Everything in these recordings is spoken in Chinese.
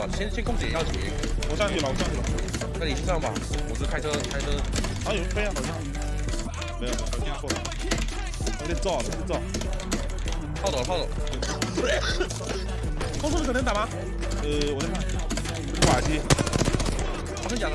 吧，先控制也要紧。 我上去了，我上去了。 那你先上吧，我是开车。 啊，有人飞啊，好像。没有，我听错了。有点燥， 炮走。 空速可能打吗？我在看。瓦机。 我跟你讲。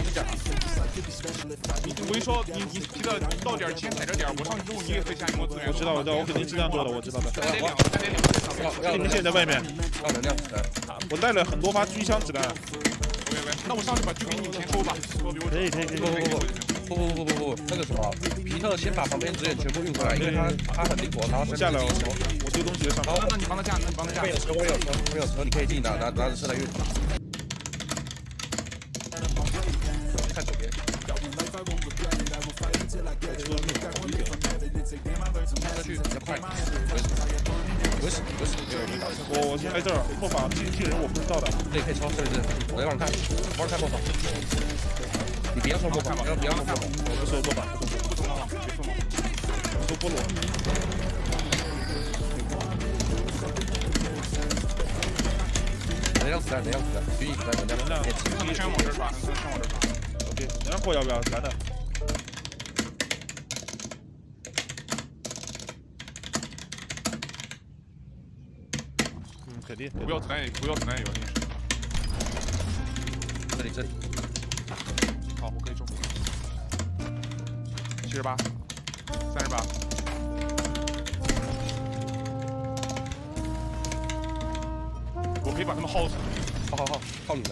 我一说你记得到点先踩着点，我上去之后你也可以下一波资源。 我知道，我肯定是这样做的，我知道的。 要你们现在在外面。 要能量子弹。 我带了很多发狙枪子弹。 那我上去把狙给你先收吧。 可以。 不，那个什么，皮特先把旁边资源全部运回来，因为他很灵活，然后下来我丢东西上。 那你帮他下， 没有车，你可以自己拿着车来运。看左边。车去比较快。 我先来这儿，磨坊这人我不知道的。 对，可以抄，对，我让你看，我让看磨坊。你别说磨坊，不要说磨坊， 我不说磨坊，我说菠萝。 能量子弹，狙击子弹，能量。 先往这刷 OK， 能量货要不要？男的。肯定。 不要子弹也有定。 这里。 好，我可以中。78、38。我可以把他们耗死。 好，耗你的。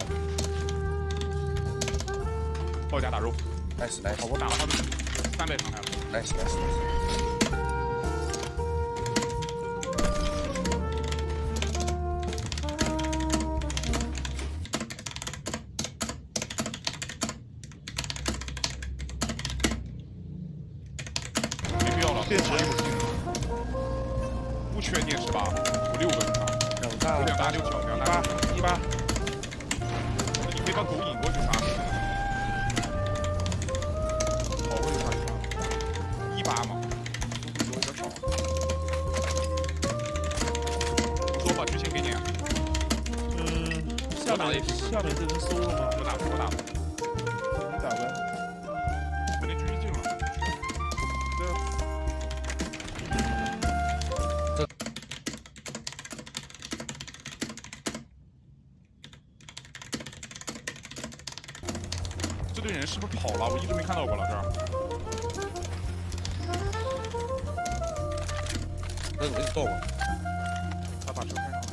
报价打肉。 nice。 好，我打了他们300伤害了。 nice。 电池不缺电池吧？我6个以上。2大6小 ，18。 你可以把狗引过去杀。好，我就杀18嘛，有点少。我说把狙星给你。 下面这人收了吗？ 我打。 你打呗。 把那狙击进了。这队人是不是跑了？我一直没看到过了这儿。 那怎么一直动啊？ 他把车开上了。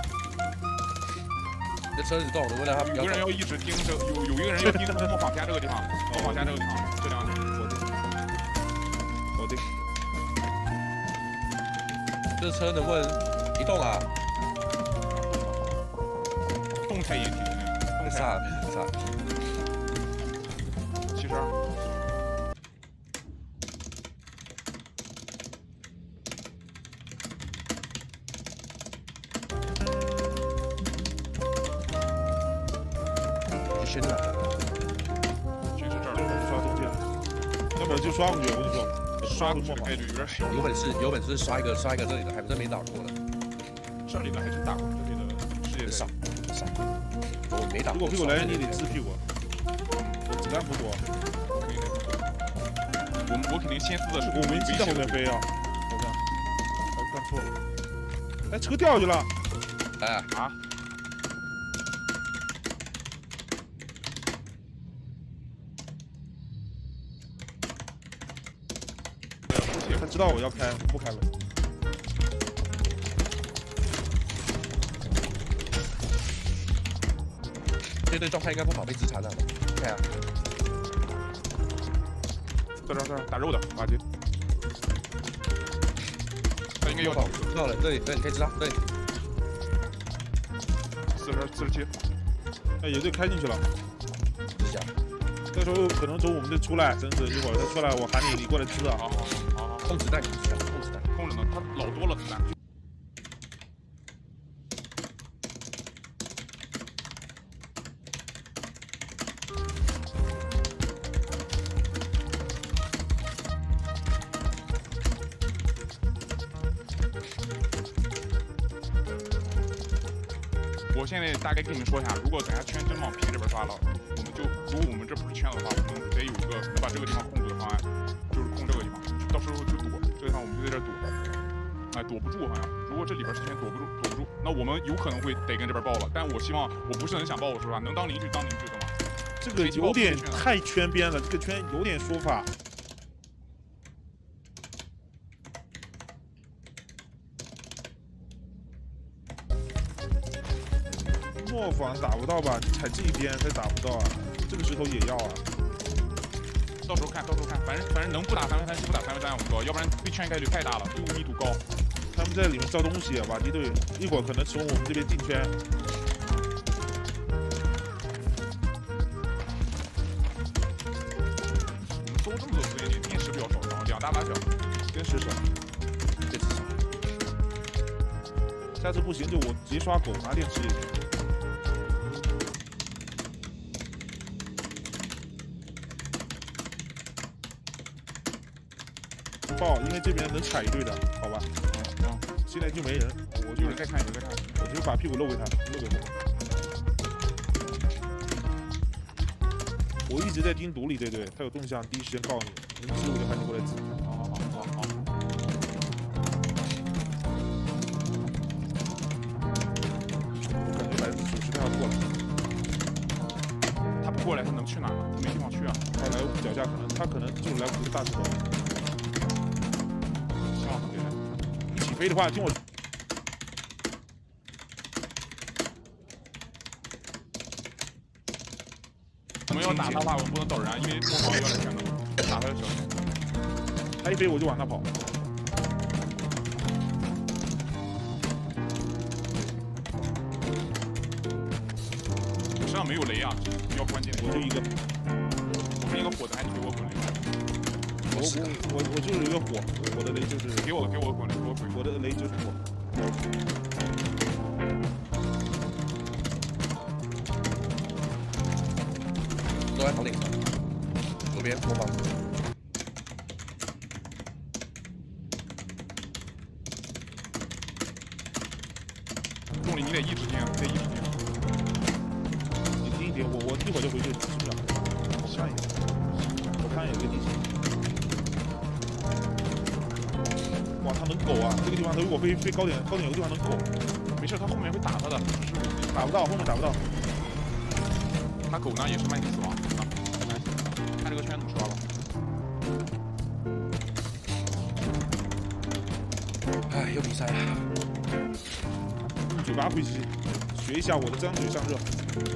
这车一直动，我问他有个人要一直盯着，有一个人要盯着磨坊家这个地方，磨坊家这个地方，这两点。 我的。 这车能不能移动啊？ 动态也挺动态。 啥 ？72。 去哪？ 军是这儿， 刷中间，要不然就刷过去。我跟你说， 刷过去概率有点小。 有本事刷一个这里的，还真没打过的。 这里的还真打过，这里的世界少。我没打过。 如果屁股来，你得吃屁股。子弹不多。 我肯定先撕的是我们机在后面飞啊，好像。我看错了。哎，车掉下去了。 哎啊！ 他知道我要开，不开了。 这队状态应该不好，被自残了。看啊， 在这儿打肉的垃圾。他应该要倒。 到了，对，你可以知道，对。 47。 哎，野队开进去了。 是这样。 到时候可能从我们这出来，真是一会儿他出来，我喊你，你过来吃啊。 好。 控子弹， 控着呢，他老多了子弹。我我现在大概跟你们说一下，如果咱圈真往 P 这边抓了，我们就如果我们这不是圈的话，我们得有一个能把这个地方控住的方案，就是控这个地方，到时候就躲这个地方，我们就在这躲。哎，躲不住好像。如果这里边是圈躲不住，那我们有可能会得跟这边爆了。但我希望我不是很想爆，我说实话，能当邻居当邻居的嘛。 这个有点太圈边了，这个圈有点说法。磨坊打不到吧？你踩这一边才打不到啊！这个石头也要啊！ 到时候看，反正能不打3v3就不打3v3，我们说，要不然被圈概率太大了，队伍密度高。 他们在里面造东西，瓦迪队一会儿可能从我们这边进圈。 我们搜这么多资源点，电池比较少，然后2大8小， 电池少， 这次少。 下次不行就我直接刷狗拿电池也行。不爆，因为这边能踩一队的，好吧？现在就没人，我就再看， 我就把屁股露给他，露给他。我一直在盯独立队队，他有动向第一时间告诉你，能吃我就喊你过来吃。 好。 我感觉90%他要过来。 他不过来，他能去哪呢？他没地方去啊。 他来脚下可能就来5个大石头。 希望他别来。 一起飞的话，听我。 我们要打他的话，我们不能等人啊，因为磨坊有点全能，打他就行。 他一飞我就往那跑。 我身上没有雷啊，比较关键。 我就一个。 我是一个火的，还是给我滚雷？ 我就是一个火，我的雷就是给我滚雷，给我滚。 我的雷就是火。 都在房顶上，左边磨坊。 重力你得一直盯， 你低一点，我一会儿就回去吃不了。我看一下，我看有个地形。哇，他能苟啊！这个地方他如果飞高点有个地方能苟。 没事，他后面会打他的， 打不到，后面打不到。 他狗呢也是慢性死亡，看这个圈怎么刷吧。 哎，有比赛啊！ 嘴巴会吸，学一下我的张嘴上热。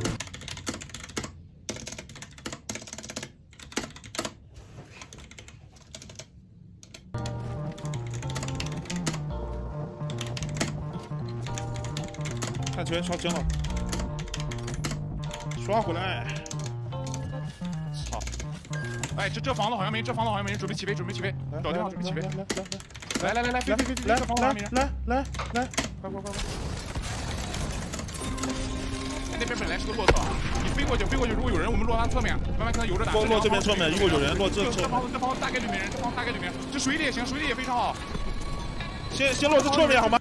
看圈刷圈了，刷回来。 操！哎，这房子好像没人，准备起飞，找地方准备起飞。来，飞，这房子好像没人。 来， 快！那边本来是个落侧，你飞过去，如果有人，我们落他侧面，慢慢看游着打。 落这边侧面，如果有人落这侧。 这房子大概率没人，这水里也行，水里也非常好。 先落这侧面好吗？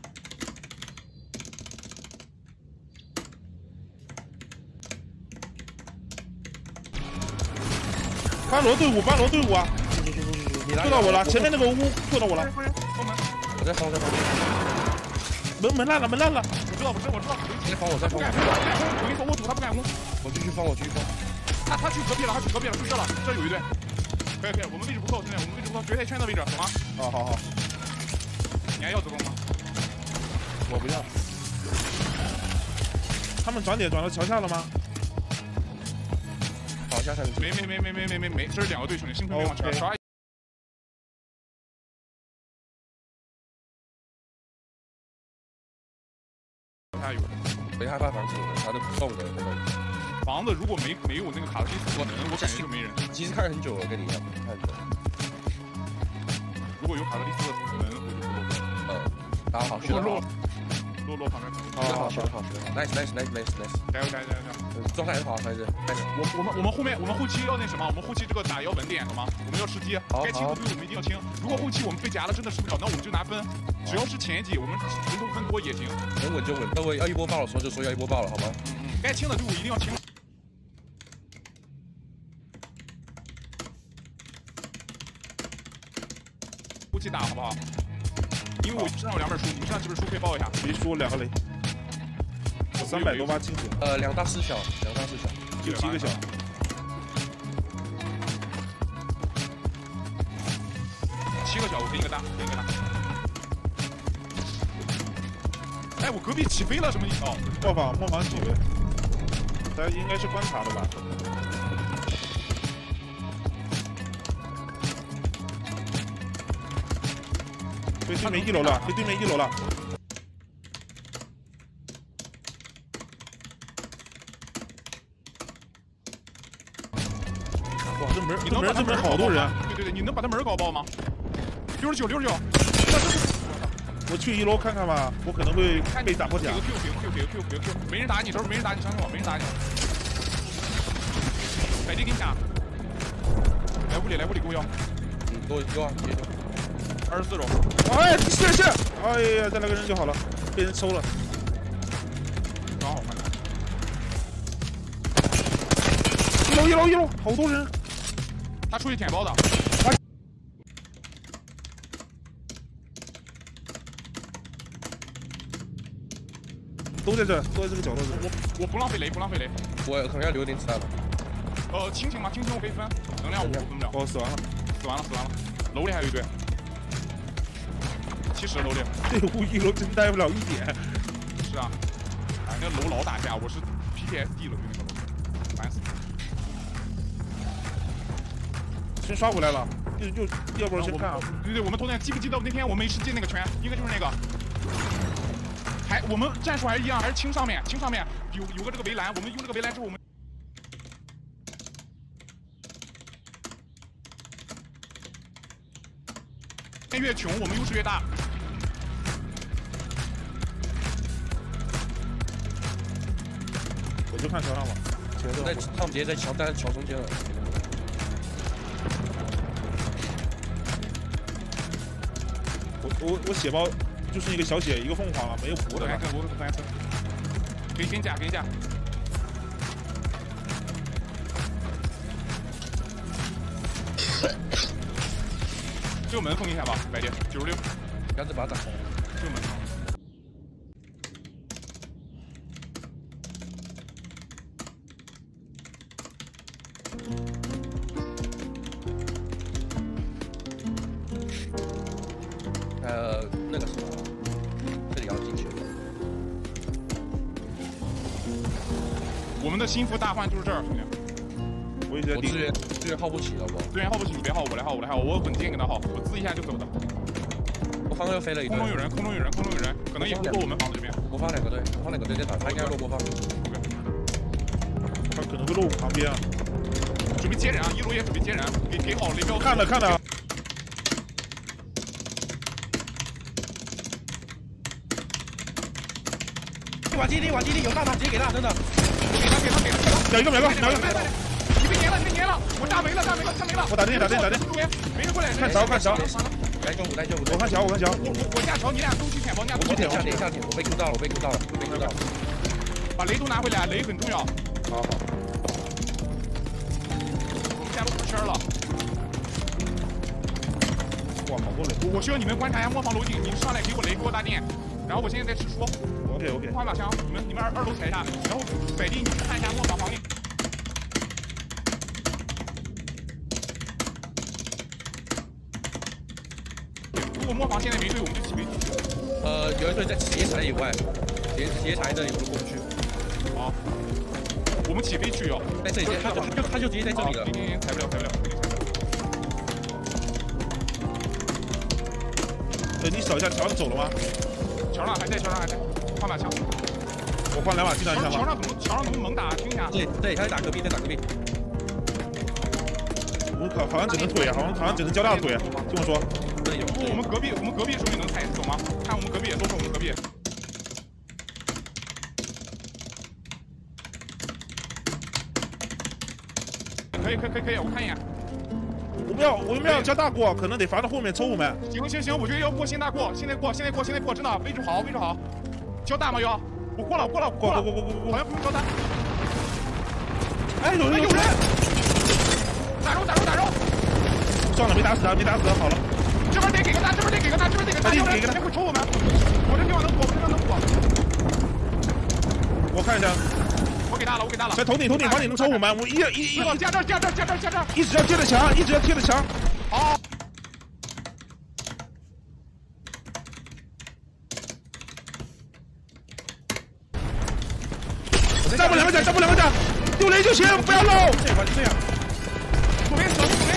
巴罗队伍啊！救到我了，前面那个屋救到我了。 我在放。 门烂了。 我知道。 你放我再放。 我跟你说，我堵他不敢攻。 我继续放。 他去隔壁了，对这了，这有一队。可以，我们位置不错，现在我们位置不错，绝对圈的位置，懂吗？ 好。 你还要自攻吗？ 我不要。 他们转点转到桥下了吗？ 好，下面没，这是2个队兄弟，幸亏没往前刷。下有， 没害怕房子，他都不动的那个。 房子如果没有那个卡特利斯门，我感觉就没人。 其实看很久了，跟你一样看着。 如果有卡特利斯的门，我就不动。 打好，学得好。 落旁边。 好，学得好，nice， 加油！ 状态很好，还是。 我们后期要那什么，我们后期这个打要稳点，懂吗？我们要吃鸡，该清的队我们一定要清。如果后期我们被夹了，真的吃不了，那我们就拿分。只要是前几，我们人头分多也行。 能稳就稳，等我要一波爆的时候就说要一波爆了，好吗？ 该清的队伍一定要清。后期打好不好？因为我身上有2本书，你身上几本书可以报一下。 别说2个雷，我300多发清醒。 2大4小， 就7个小。 7个小，我给你个大，哎，我隔壁起飞了，什么意思？哦， 磨坊起飞，他应该是观察的吧？对面1楼了，对面1楼了。哇，这门好多人。 对，你能把他门搞爆吗？69。 我去1楼看看吧，我可能会被打破甲。 Q，没人打你，这没人打你，相信我，没人打你。百地给你打，来屋里给我要。 给我要 24楼。 哎，是，哎呀，再来个人就好了，被人抽了。 刚好换他。 1楼，好多人。 他出去舔包的。 都在这个角落。 我不浪费雷， 我可能要留点子弹了。 清醒吗？清醒我可以分，能量我分不了。 哦，死完了。 楼里还有一队。70楼里。 这屋1楼真待不了1点。 是啊，哎，那楼老打架，我是 PTSD 了，对那个楼，烦死了。 先刷回来了，就要不然先看啊。 对，我们昨天记不记得那天我们一起进那个圈，应该就是那个。我们战术还是一样，还是清上面有个这个围栏，我们用这个围栏之后，我们越穷，我们优势越大。 我就看桥上吧， 他们直接在桥中间了。 我血包就是一个小血，一个凤凰了，没有补的。 我可以给你架。右门封一下吧，白爹96， 杆子把打。 右门。 那个什么，这里要进去。 我们的心腹大患就是这儿，兄弟。 我支援耗不起了不？ 支援耗不起，你别耗，我来耗，我稳健跟他耗，我滋一下就走的。 我方又飞了一个。 空中有人，可能也不过我们房子这边。 我方2个队在打，他应该落播方。 他可能会落我旁边啊。 准备接人啊！1楼也准备接人，给好雷标。 看了。 往基地有大直接给他，真的。 给他。秒一个。 你被粘了，我炸没了，他没了。 我打电， 没人过来。 看桥。 来救护。 我看桥。 我下桥，你俩都去舔包，你俩都去舔。 下舔，我被 Q 到了。 把雷都拿回来，雷很重要。 好。 我们下路出圈了。 哇，好多雷！ 我需要你们观察一下磨坊楼顶，你上来给我大电，然后我现在在吃书。 OK。 换把枪，你们2楼踩一下，然后百地你去看一下磨坊房顶。如果磨坊现在没队，我们就起飞。 有一队在斜台以外，斜台这里我就过不去。 好，我们起飞去哟， 在这里，他就直接在这里了。 踩不了。 你扫一下桥上走了吗？ 桥上还在，换把枪。 我换2把机枪吧。 桥上怎么猛打？听一下。 对，他在打隔壁。 我好像只能腿，好像只能交大腿。听我说。 我们隔壁手里能踩，懂吗？看我们隔壁，都是我们隔壁。 可以，我看一眼。 我们要加大过，可能得罚到后面抽我们。 行，我觉得要过现大过，现在过，真的位置好。交大吗？要？我过了， 过， 好像不用交大。 哎，有人！ 打肉！ 算了，没打死，好了。 这边得给个大，要不然肯定会抽我们。我这地方能躲。 我看一下。 我给大了。 在头顶，防你能抽我们，我一加这， 一直要贴着墙， 好。 站不两个甲，丢雷就行，不要漏。 这样。 左边。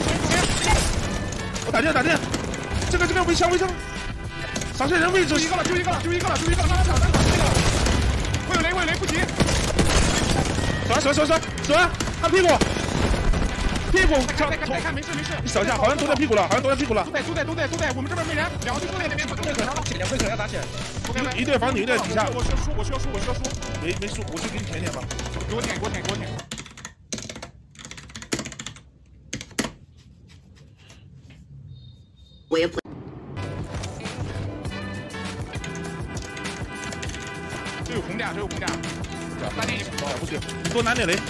我打电，这个围墙，上线人位置就一个了，单场，会有雷，不急。 手啊，看屁股， 看没事。 你扫一下，好像都在屁股了。 都在，我们这边没人，两个队都在那边， 两队可能要打起来。 一队防你，一队底下。 我需要输。 没输，我去给你舔吧。 给我舔。 我也不。 这有红架。大电影不行，你多拿点雷。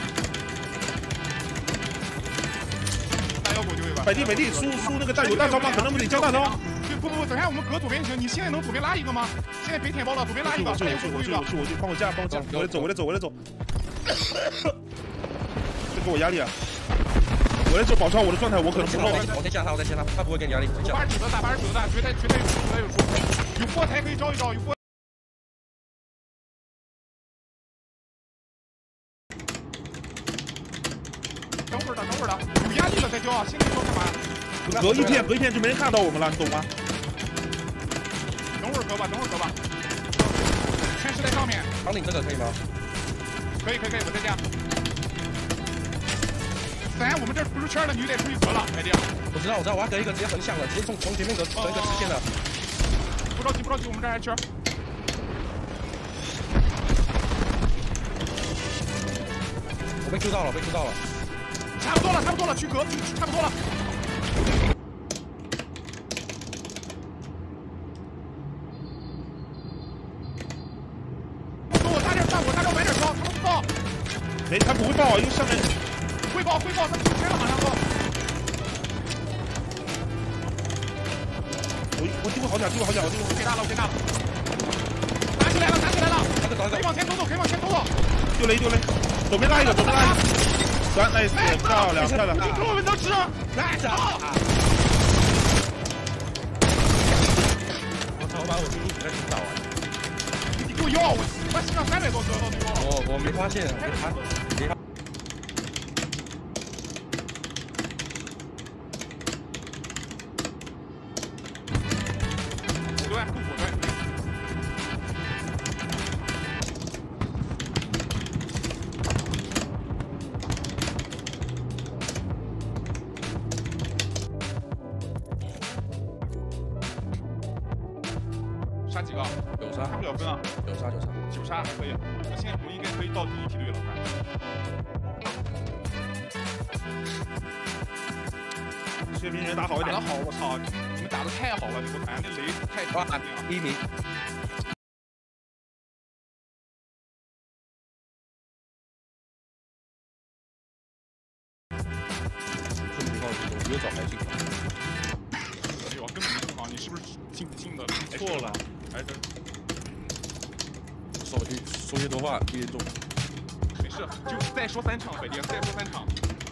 大腰果就一把。 摆地，输那个有大招吗？可能不得交大招。 不，等下我们隔左边行。你现在能左边拉一个吗？现在别舔包了，左边拉一个。 我去，帮我架，我来走。这给我压力啊！我来走，保持好我的状态，我可能不漏。 我先下他不会给你压力。 80指的大，绝对有输。有波台可以招一招，有波。等会儿的，有压力了再交啊！现在交干嘛？ 隔一片就没人看到我们了，你懂吗？ 等会儿隔吧。全是在上面。 扛领这个可以吗？ 可以，我再加。我们这不是圈了，你得出去隔了，海弟。 我知道，我要隔一个直接横向了，直接从前面隔一个直线的。 不着急，我们这还圈。 我被 Q 到了。 差不多了，去隔，差不多了。我大招买点招，他们不报。 没，他不会报，因为上面会报，他们出圈了，马上报。 我丢好脚， 我给大了。打起来了，可以往前走。 丢雷，左边拉一个，nice，漂亮。 我们能吃，来着。 我操！我把我输出给他打完。 你给我要，我身上300多颗到最后。 我没发现， 杀几个？ 有杀， 看不了分啊。 有杀 9杀还可以。那现在我们应该可以到第一梯队了，快。 水平员打好一点。 打得好，我操！你们打得太好了，你给我看，那雷太大了。 第一名。这么情况是越早还进。 哎呦，根本没进，你是不是进不进的？ 错了， 还是说越多话越重。 没事，就再说3场，北爹，再说3场。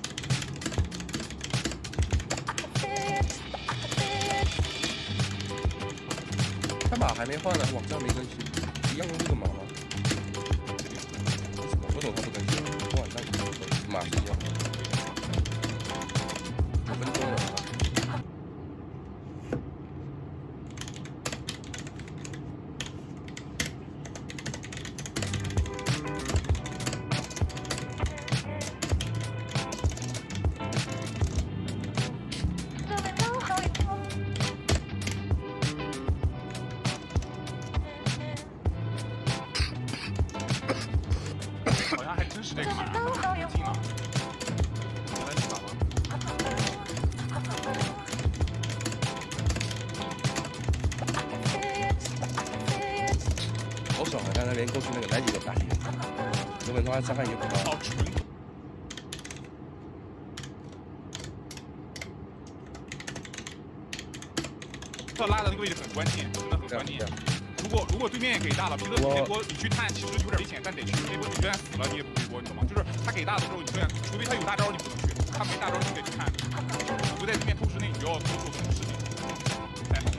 他马还没换呢，网站没更新，一样用这个马吗？为什么他不更新？网站马是一样的。5分钟了。 好像还真是这个马，他马进了。 那边过去那个来几个，有本的话伤害也不高。 好纯。要拉的那个位置很关键，真的很关键。如果对面给大了，皮特这波你去探其实有点危险，但得去。这波你虽然死了，你也不回国，你懂吗？就是他给大的时候，你虽然除非他有大招，你不能去；他没大招，你得去看。不在对面透视内，你就要做这种事情才好。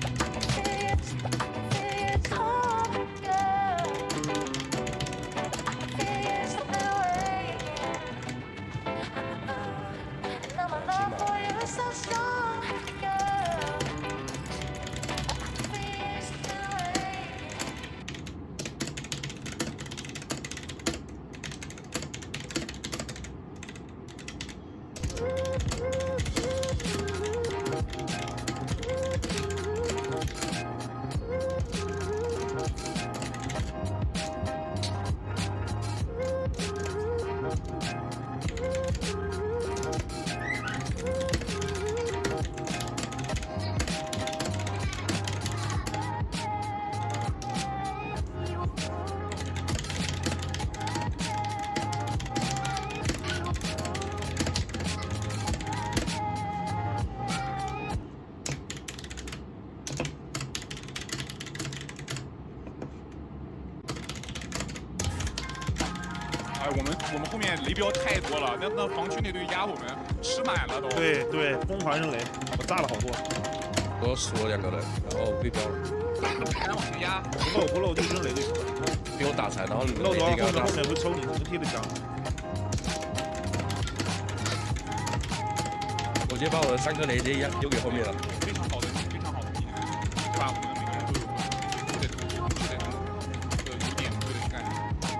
我们后面雷镖太多了，那防区那队压我们吃满了都。 对对，疯狂扔雷，我炸了好多。 我死了2个人，然后被标了。 还能往前压， 不漏就扔雷就行了。 被我打残，然后漏的话后面不抽你，怎么贴着墙？ 我直接把我的3颗雷直接丢给后面了。 非常好的技能，对吧？我们每个人都有，就得有点对的去干。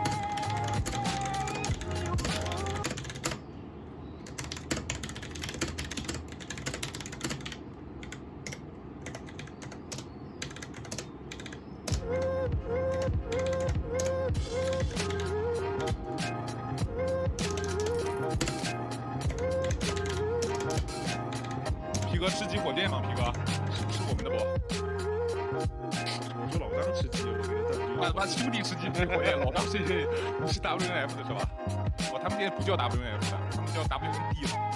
皮哥吃鸡火箭吗？皮哥是我们的不？ 我是老张吃鸡，我给他把兄弟吃鸡吃火箭，老张是 WNF 的是吧？哦，他们现在不叫 WNF 的，他们叫 WND 了。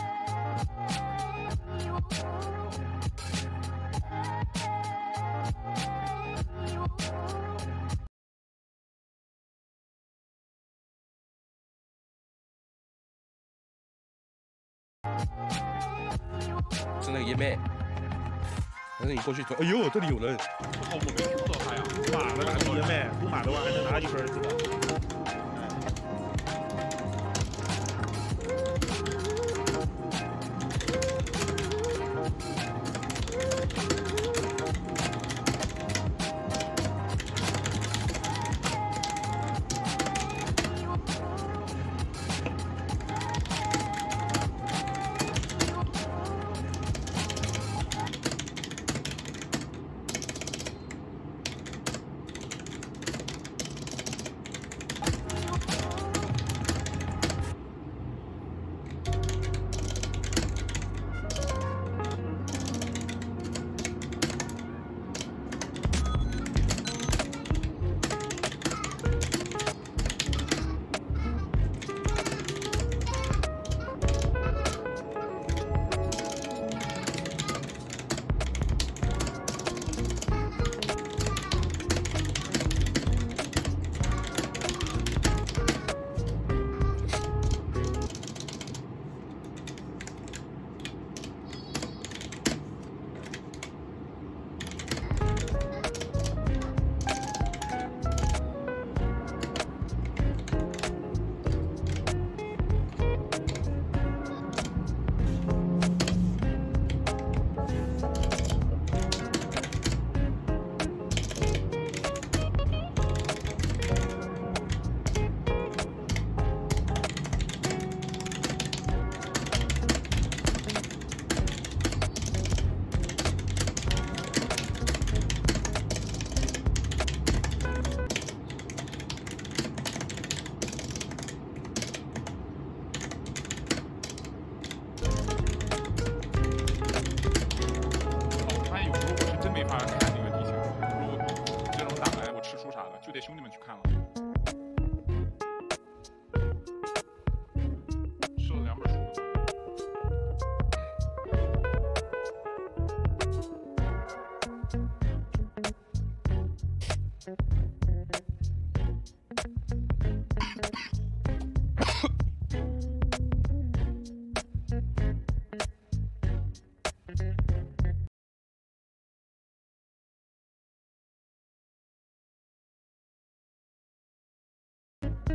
是那个爷妹，但是你过去说，哎呦，这里有人！ 我靠，我没 Q 到他呀！ 马的拿爷妹，不马的话还能拿1分子弹。 我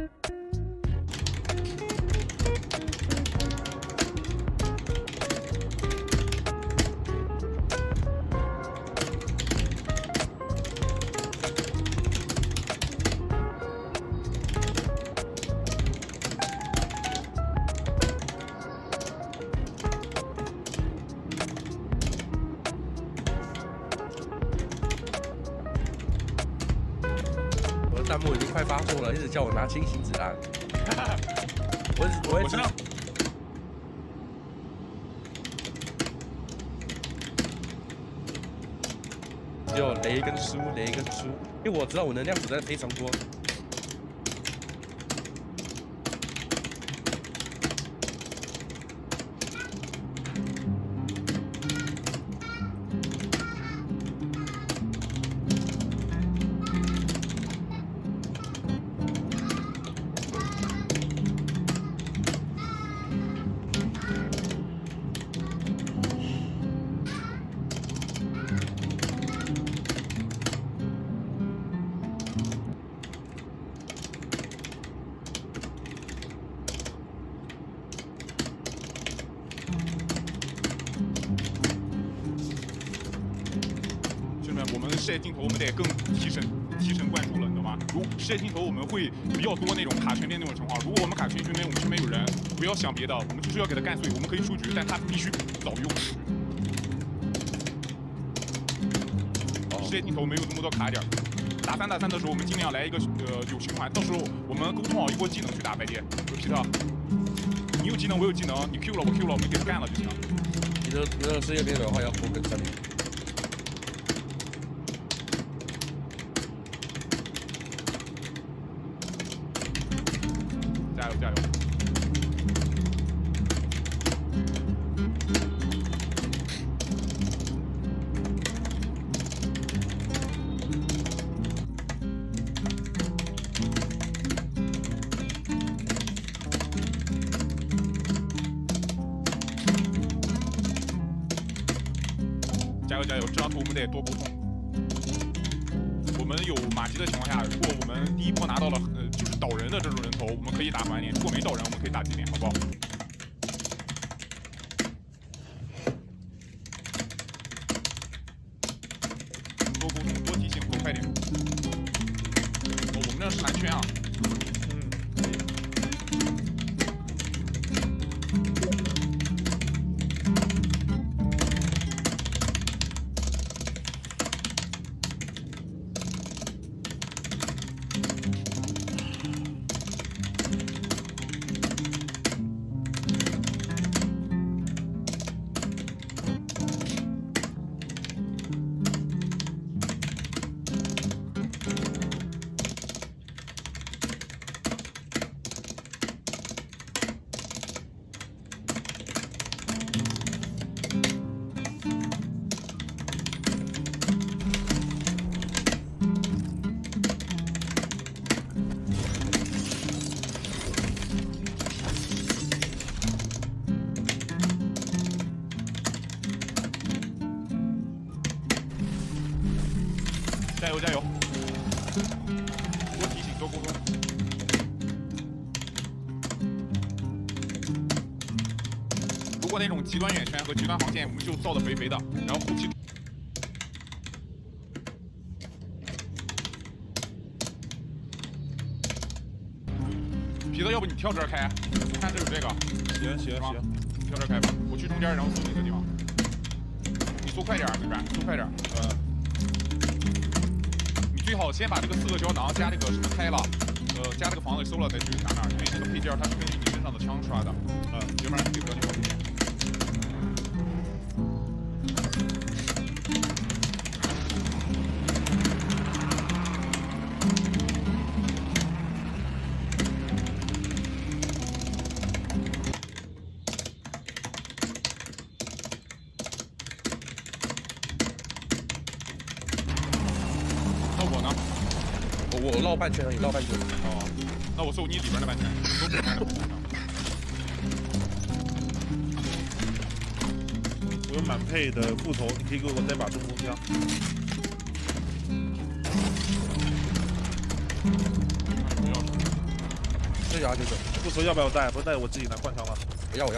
我的弹幕已经快发作了，一直叫我拿清醒子弹。我知道。 只有雷跟输，雷跟输，因为我知道我能量子弹非常多。 我们射镜头我们得更提升关注了，你懂吗？如射镜头我们会比较多那种卡圈边那种情况。如果我们卡圈边我们身边有人，不要想别的，我们就是要给他干碎。我们可以出局，但他必须早用时。射镜头没有这么多卡点，打3打3的时候，我们尽量来一个有循环。到时候我们沟通好一波技能去打白电。皮特，你有技能我有技能，你 Q 了我 Q 了，我们给他干了就行。 你的世界边的话要4跟3连。 加油加油！加油加油！这张图我们得多沟通。我们有马吉的情况下，如果我们第一波拿到了就是倒人的这种人头，我们可以打晚点；如果没倒人，我们可以打近点，好不好？多沟通，多提醒，多快点。哦，我们这是蓝圈啊。加油加油！多提醒，多沟通。如果那种极端远圈和极端防线，我们就造的肥肥的，然后后期。皮特，要不你跳这儿开？看这有这个。 行， 跳这儿开吧。我去中间，然后搜你的地方。你搜快点，对吧？搜快点。最好先把这个4个胶囊加这个什么开了，加这个房子收了再去拿那儿，因为那个配件它是根据你身上的枪刷的，要不然给不了你好配件。 我绕半圈而已，绕半圈。 哦，那我搜你里边的半圈，搜里面的。 我有满配的副头，你可以给我再把中锋枪。 R 99， 不说要不要带，不带我自己拿换枪了。 我要。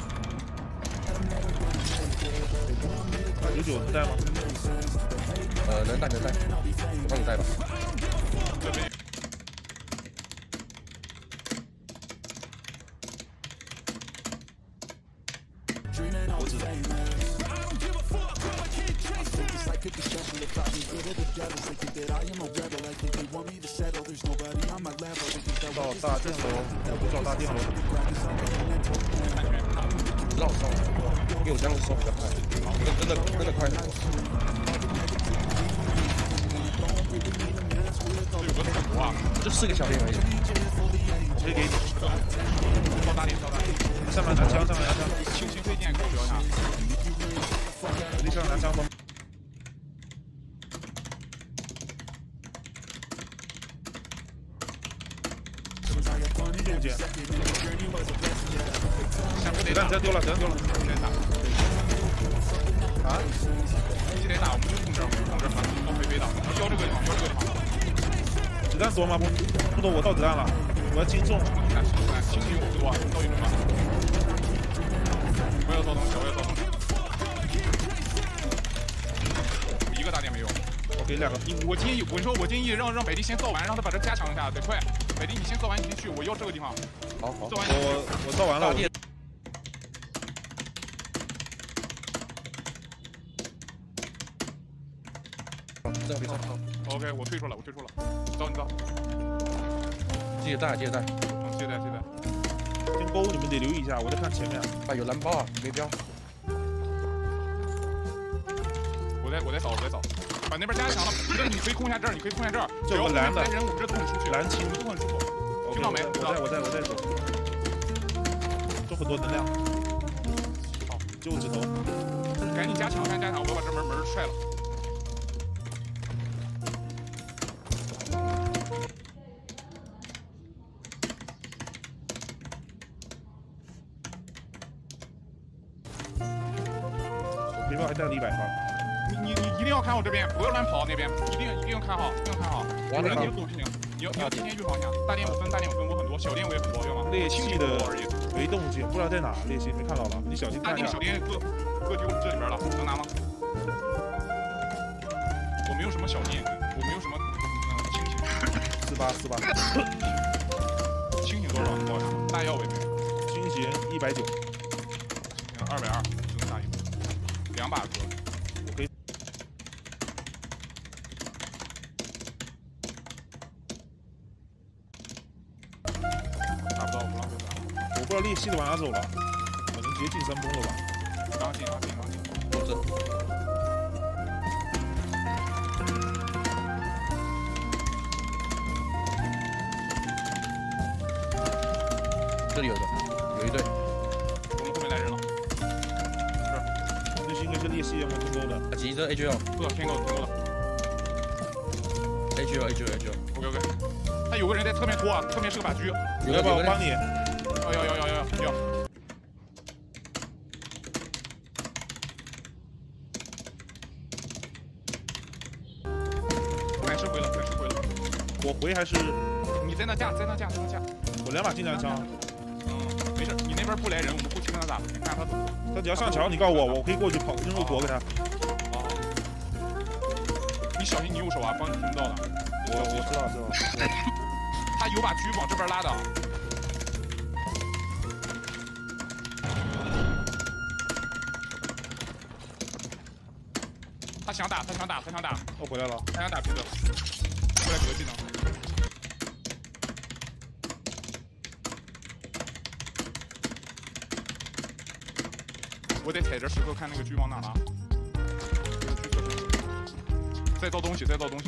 99能带吗？ 能带，我帮你带吧。 这边我知道。到大电楼，我不找大电楼。 安全。 知道，因为我这样手比较快，跟得快很多。 这有个土啊， 就4个小点而已。 直接给你。 到大点。 上面拿枪， 轻推荐给我标一下。 离上拿枪吧。右键。子弹丢了。啊？ 这得打，我们就控制，到飞的，标这个地方。 子弹多吗？不多，我到子弹了，我要精中。 轻我不多，到1中了。我要造东西。一个大点没有。 我给2个。 我建议让北地先造完，让他把这加强一下，得快。北地你先造完你先去，我要这个地方。 好。 造完我造完了。 这个别上。 OK， 我退出了。造你造。 记得带。 记得。 天沟你们得留意一下，我在看前面。 啊，有蓝包啊，没标。 我在扫。把那边加强了，你可以控一下这儿， 这有个蓝的。 人我们这都很出去。 蓝青都很舒服。听到没？ 我在走。这很多能量。好，就指头。 赶紧加强，我要把这门踹了。 背包还带了100发。 你一定要看好这边，不要乱跑那边，一定要看好，有人你就走就行。你要提前预防一下，大点5分，我很多，小点我也很多，对吗？ 裂隙的没动静，不知道在哪，裂隙没看到了，你小心看一下。 大点小点各丢这里边了，能拿吗？我没有什么小点，我没有什么清醒。 48。 清醒多少？你报一下。大药我也没有。 清醒190。 220，只能打1个，2把哥。 我可以。 打不到， 我不知道裂隙的往哪走了，可能直接进山崩了吧。 刚进。 我这。这里有一队。 我们后面来人了。 这是应该是裂隙要么天沟的。 急着 AGL。 不知道天沟的。 AGL。 OK。他有个人在侧面拖啊，侧面是个把狙。 要不要我帮你？ 要。反射回了。 我回还是？ 你在那架。 我2把近战枪。 没事，你那边不来人，我们后期跟他打，你看他怎么。 他只要上桥，你告诉我，我可以过去跑扔肉搏给他。 你小心你右手啊，帮你听不到的。 我知道。 他有把狙往这边拉的。他想打。 我回来了。 他想打皮子，过来隔技能。我得踩着石头看那个狙往哪拉。再造东西。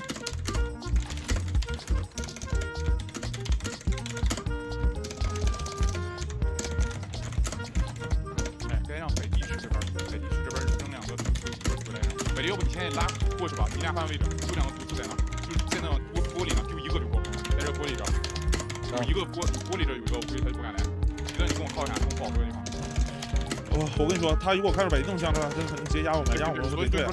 该让北地区这边扔2个回来。北地，要不你现在拉过去吧，你俩换位置，有2个毒刺在那，就是在那玻璃呢，丢1个就够，在这玻璃这儿，有一个玻璃这有一个，我估计他就不敢来。皮子，你跟我靠一下，跟我保这个地方。 我跟你说，他如果看着北动向的话，他可能直接压我们， 所以对。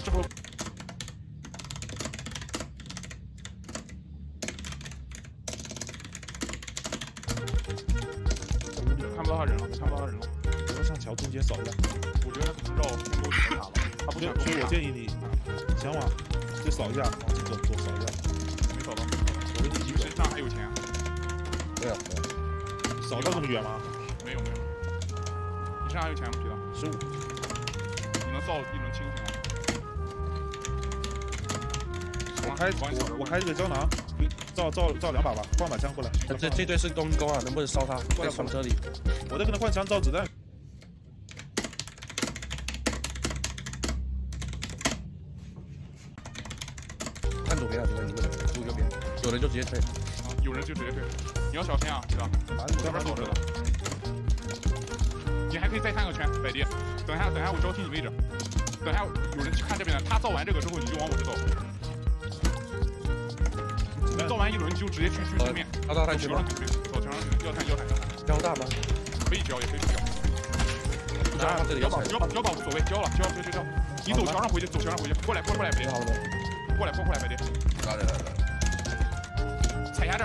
看不到他人了。 我上桥中间扫一下。 我觉得他不知道有什么打了，他不想。 所以我建议你想往就扫一下，往这走扫一下。 没扫到。 我跟你一起身上还有钱？ 没有， 扫到这么远吗？ 没有。你身上还有钱吗？皮的 15。 你能造一轮清醒吗？ 我开这个胶囊，造2把吧，换把枪过来。 这队是公啊，能不能烧他？在房车里。 我在跟他换枪造子弹。 看左边啊，这边你们住右边，有人就直接退。 有人就直接退，你要小心啊，是吧？这边走着呢。你还可以再探个圈，百迪。等一下我交替你位置。等一下有人去看这边的，他造完这个之后你就往我这走。造完一轮你就直接去对面。 到探区吗？ 走墙上去，要探。 交大吗？ 可以交，也可以不交。 这里要踩。 交吧无所谓，交。你走墙上回去，过来，百迪。 好的。 过来，百迪。 来。 踩下这儿。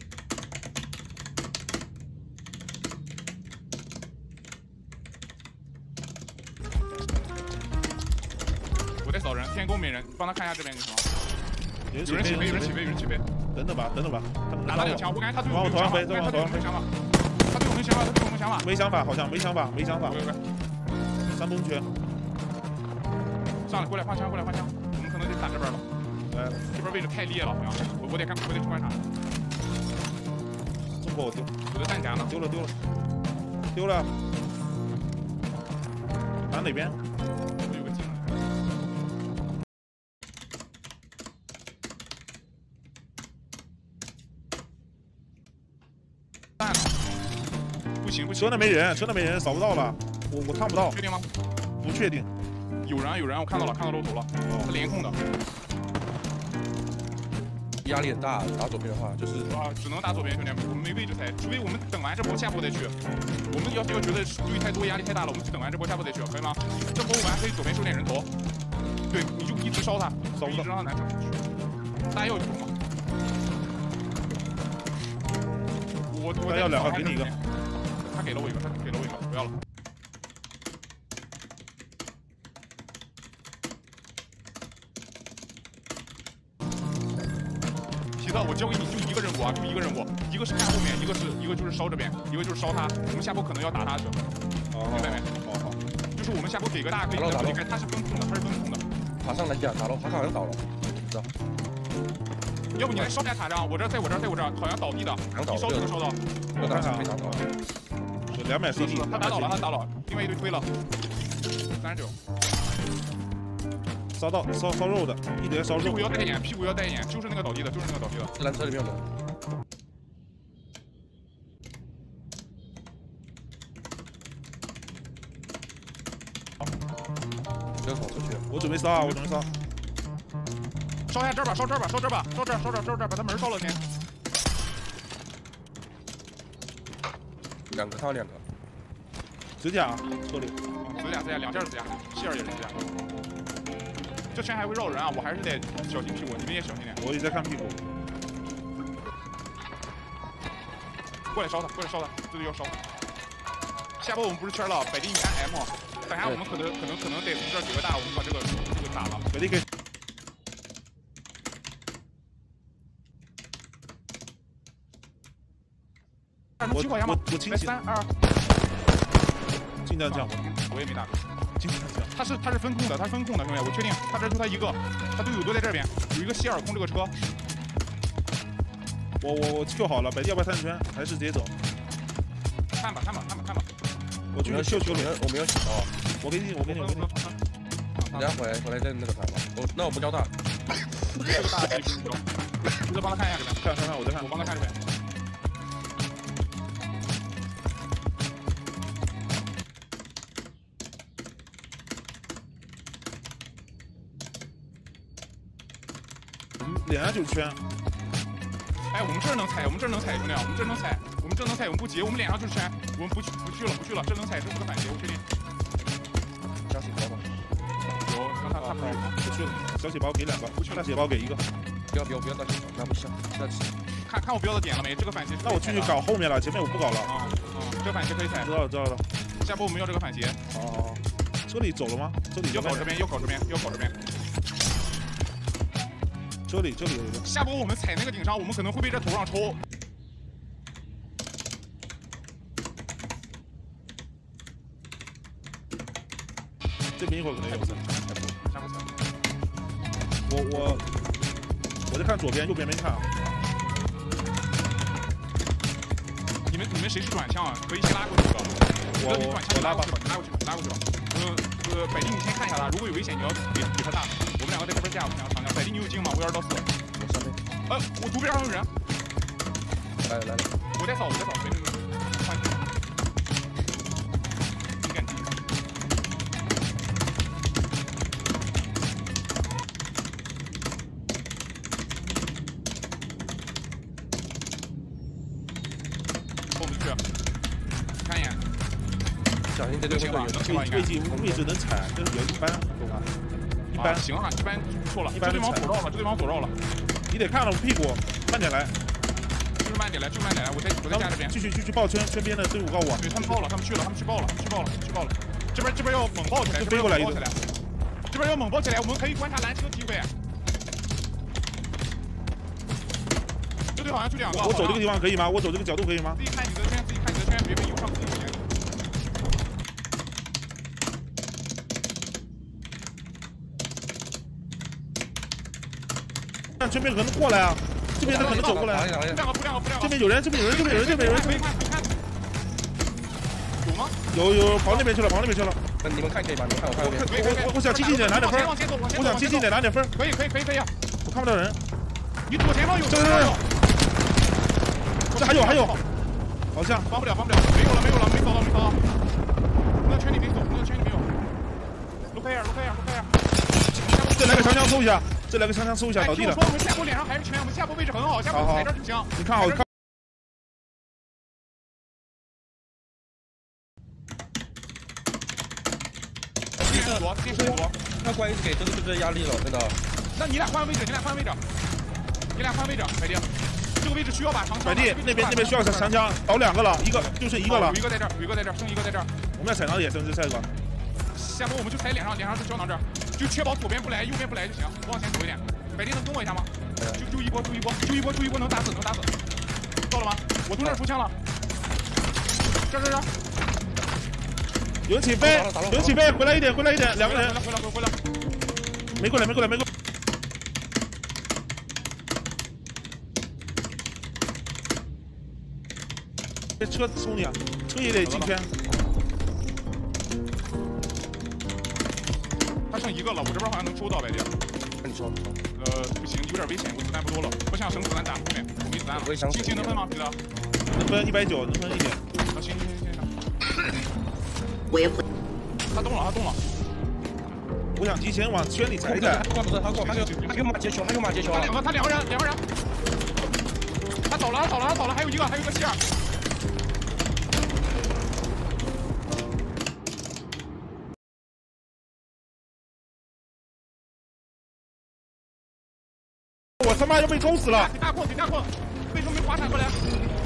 我在扫人，天宫没人，帮他看一下这边行吗？有人起飞。等等吧，拿了2枪，我感觉他对我没有想法，他对我没想法。 没想法，好像没想法。山东圈。 算了，过来换枪，我们可能得打这边了。这边位置太烈了，好像我得去观察。 中国我丢， 我的弹夹呢？ 丢了。打哪边？ 我有个技能。不行， 车那没人，扫不到了，我看不到。 确定吗？ 不确定。 有人，我看到露头了，他连控的。 压力很大，打左边的话就是只能打左边，兄弟，我们没位置踩，除非我们等完这波下波再去。我们要觉得对太多压力太大了，我们等完这波下波再去，可以吗？这波我们还可以左边收点人头，对，你就一直烧他，一直让他难整。大家要有吗？我要2个，给你一个。 他给了我一个，不要了。皮子，我交给你就一个任务啊，一个是看后面，一个就是烧这边，一个就是烧他。我们下波可能要打他去，明白没？ 好。 就是我们下波给个大，可以看他是分控的， 爬上蓝甲打了，他好像倒了，知道？ 要不你来烧下塔上，我这在我这，好像倒地的，一烧就能烧到。 我当场被打倒了。 有200 CD， 他打倒了，另外一队推了，39。 烧肉的，一直烧肉。屁股要带眼，就是那个倒地的。 蓝车里面有人。不要跑出去。 我准备烧。 烧下这儿吧，烧这儿，把他门烧了先。 2个，他有2个。 指甲车里。 指甲2件指甲，希尔也是指甲。这圈还会绕人啊，我还是得小心屁股，你们也小心点。 我也在看屁股。 过来烧他，这里要烧。下波我们不是圈了，百迪你看 M， 等下我们可能得从这儿给个大，我们把这个打了。 百迪给。 我清醒。 3、2， 尽量降。 我也没打。 尽量降。 他是分控的，兄弟，我确定，他这就他一个，他队友都在这边，有一个希尔控这个车。 我 Q 好了，百迪要不要探圈？还是直接走？ 看吧。 我去秀球里， 我没有洗到。 我给你。 等下回来在那个台吧。那我不交大。 这个大机不交。我再帮他看一下这边。 看，我在看。 我帮他看这边。 脸上就是圈。 哎，我们这儿能踩，兄弟，我们这儿能踩，我们不急，我们脸上就是圈，我们不去了，这能踩，这不能反击，我确定。 小血包吧。 有，他不去了，小血包给2个，大血包给1个。 不要大血包，那不行，下次。 看我标的点了没？这个反斜。 那我继续搞后面了，前面我不搞了。 这个反斜可以踩。 知道了知道了。 下波我们要这个反斜。 哦。这里走了吗？这里要搞这边，要搞这边，要搞这边。 这里有一个。 下波我们踩那个顶上，我们可能会被这头上抽。 这边一会儿可能有。 下波踩。 我在看左边，右边没看。 你们谁是转向啊？可以先拉过去的。 我拉吧， 拉过去吧。百丽你先看一下他，如果有危险你要比他大。我们两个在这边架，我们两个长枪。百丽你有镜吗？52到4。 我上面。 我毒边上有人。 来。 我在扫，没那个。换。敏感技。后面去。看一眼。 小心这对位置能踩，但是比较一般，懂吗？一般行啊，一般不错了。 一般这对方左绕了， 你得看了我屁股，慢点来。 就是慢点来，我在架这边。 继续抱圈边的队伍告我。 对他们爆了，他们去爆了。这边要猛爆起来， 飞过来一个。 这边要猛爆起来，我们可以观察拦车机会。这队好像就2个。 我走这个地方可以吗？我走这个角度可以吗？ 自己看你的圈，别被油上自己圈。 看这边可能过来啊，这边他可能走过来。这边有人。 可以看。有吗？ 有，跑那边去了。 你们看可以吗？你们看我看那边。 我想激进点拿点分。我想激进点拿点分。 可以。 我看不到人。 你左前方有。 这还有。好像。 防不了。没有了，没扫到。那圈里没走。卢克尔。 再来个长枪搜一下，倒地了。 我们下波脸上还是圈，我们下波位置很好，下波踩这主枪。 你看好。 电视多， 那关于给这压力了，真的。 那你俩换位置，百弟，这个位置需要把长枪。 百弟那边需要长枪，倒2个了，就剩一个了。 有一个在这儿，剩一个在这儿。 我们要踩到野生，就下一个。 下波我们就踩脸上是胶囊这儿，就确保左边不来，右边不来就行。往前走一点。百弟能跟我一下吗？就一波，能打死。到了吗？我从这儿出枪了。这。 有人起飞，回来一点，2个人。 回来。 没过来。这车冲你啊，车也得进圈。 他剩1个了，我这边好像能抽到百弟。 你抽。 不行，有点危险，我子弹不多了，我想省子弹打后面，我没子弹了。星能分吗？彼得？ 能分190，能分1点。 行。 我也不。 他动了。 我想提前往圈里踩一踩。 他过，还有马接球。 他两个人。他走了，还有一个希尔。 我他妈要被抽死了！ 给大过，为什么没滑铲过来？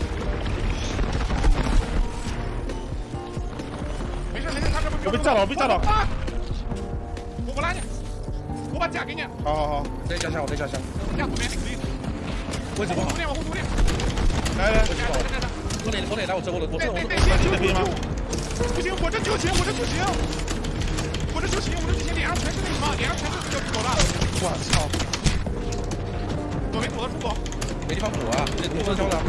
没事，他这不被炸倒！ 我拉你，我把甲给你。 好。 我再加枪。 压左边， 位置不好。 往后独立。 来。 我得来，我这可以吗？ 不行，我这就行，脸上全是那什么，要狗了。 我操！ 躲没躲得住？ 没地方躲啊！你分枪了。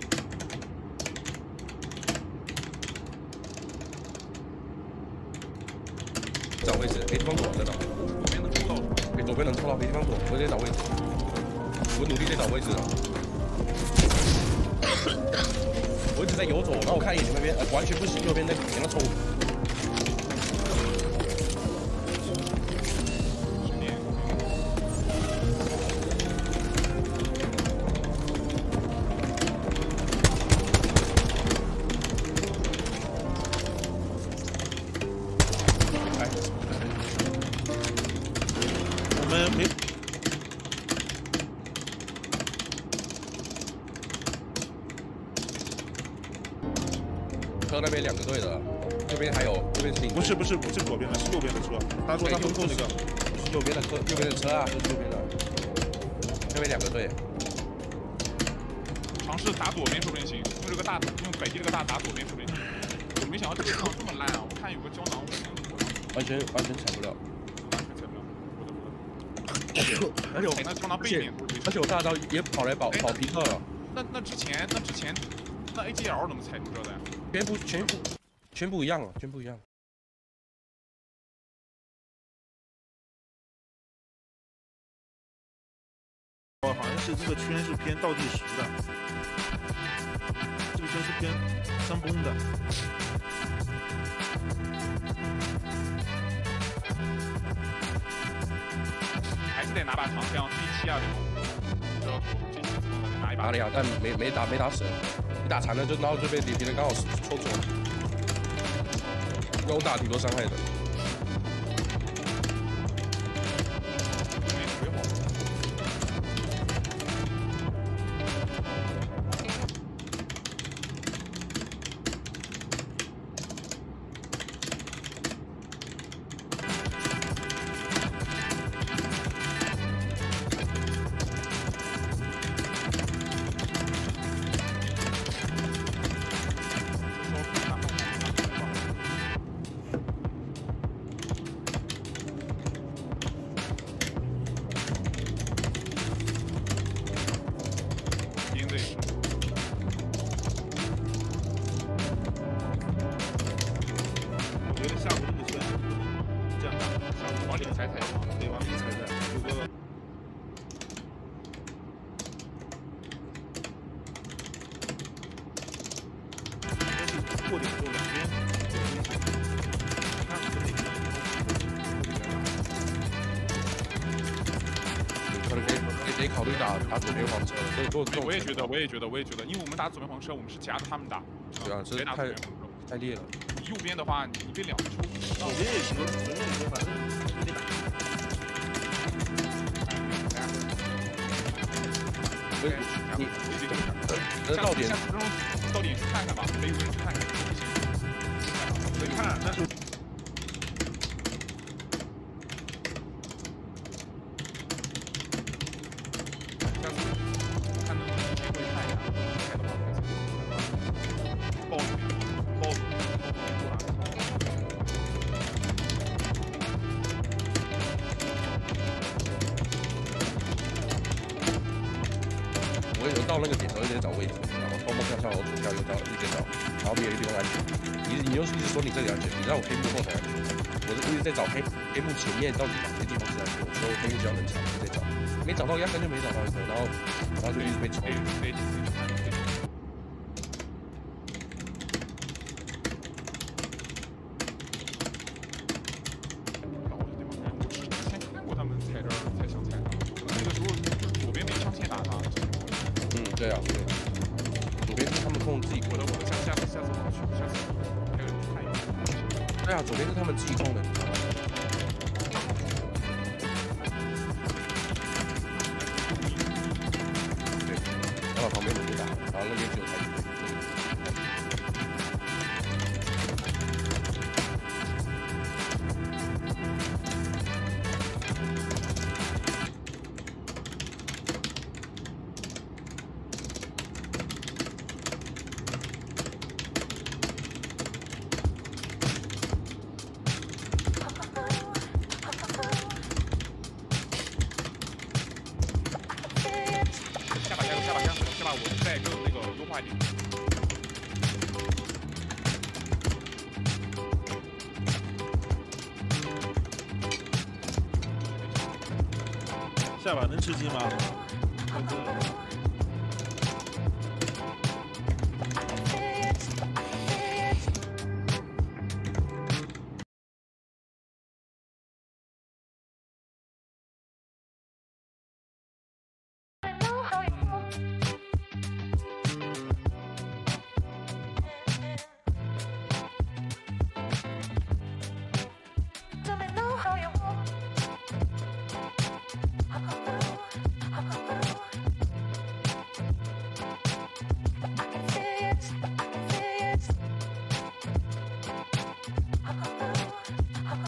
找位置，没地方躲，真的。 左边能抽到， 左边能抽到，没地方躲，我得找位置。我努力在找位置。我一直在游走，然后我看一眼你那边，完全不行，右边那给他抽。 车那边2个队的，右边还有，右边是领队。 不是左边的，是右边的车。他说他封控那个， 是右边的车啊，就是右边的，右边2个队。 尝试打左边说不定行，用北地这个大打左边说不定行。我没想到这个地方这么烂啊！我看有个胶囊， 完全踩不了。 完全踩不了，我的。踩那胶囊背面， 而且我大招也跑来保皮特了。 那之前那 AGL 怎么踩住这的呀？ 全部一样啊，全部一样。 哦，好像是这个圈是偏倒计时的，这个圈是偏山崩的。 还是得拿把长枪 G7啊这种，知道 G7 怎么拿一把？ 打了呀，但没打死，你打残了就然后就被别人刚好抽中，因为我打挺多伤害的。 过点之后两边，看这边可能得考虑打左边黄车了。对， 我也觉得，因为我们打左边黄车，我们是夹着他们打， 对啊，这太烈了。 你右边的话，你一边2个抽， 左边也行，左边也行，反正没打。 到点到点去看看吧，没有人去看看。没看，但是。下次我看能不能机会看一下，看的话报我到那个点，我就得找位置，然后东摸跳向我左跳右跳，一直找，然后没有一个地方安全。你又一直说你这里安全，你让我黑幕后才安全。我一直在找黑幕前面到底哪些地方是安全，我说黑幕只要能查，就在找，没找到压根就没找到一个，然后就一直被抽。对啊，左边是他们控自己控的， 下次还有人去看一眼。 对啊，左边是他们自己控的，你知道吗？对，然后旁边没打，然后那边只有台球。 下把我再更那个优化一点。 下把能吃鸡吗？